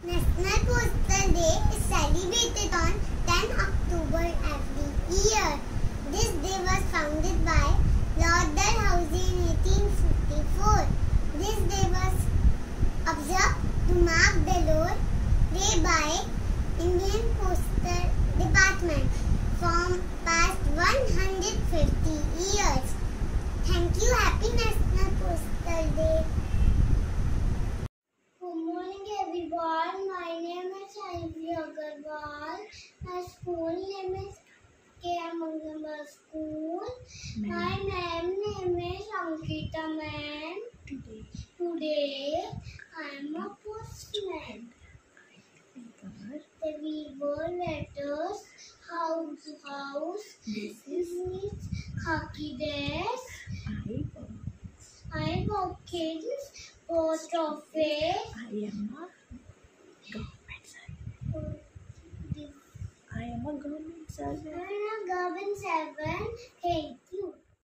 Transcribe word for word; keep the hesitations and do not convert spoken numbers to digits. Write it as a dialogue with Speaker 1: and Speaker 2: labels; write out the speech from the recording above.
Speaker 1: National Postal Day is celebrated on tenth October every year. This day was founded by Lord Dalhousie in eighteen fifty-four. This day was observed to mark the Lord Day by Indian Postal Department from past one hundred fifty years. Thank you. Happy National Postal Day.
Speaker 2: Good morning everyone. My name is Ivy Agarwal. My school name is K R M P V School. My name name is Ankita ma'am.
Speaker 3: Today,
Speaker 2: Today I am a postman. The weaver letters house to house.
Speaker 3: this is
Speaker 2: khaki dress.
Speaker 3: I.
Speaker 2: I work in post office.
Speaker 3: I am a government servant. I am a government servant.
Speaker 2: I am a government servant. Thank